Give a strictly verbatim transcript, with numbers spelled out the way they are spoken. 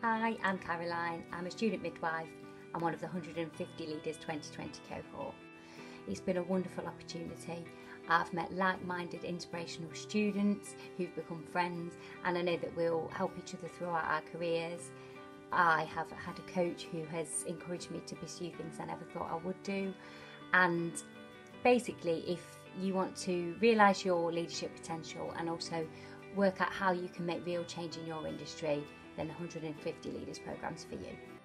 Hi, I'm Caroline. I'm a student midwife and one of the one hundred fifty Leaders twenty twenty cohort. It's been a wonderful opportunity. I've met like-minded, inspirational students who've become friends, and I know that we'll help each other throughout our careers. I have had a coach who has encouraged me to pursue things I never thought I would do. And basically, if you want to realise your leadership potential and also work out how you can make real change in your industry, then the one hundred fifty Leaders programme's for you.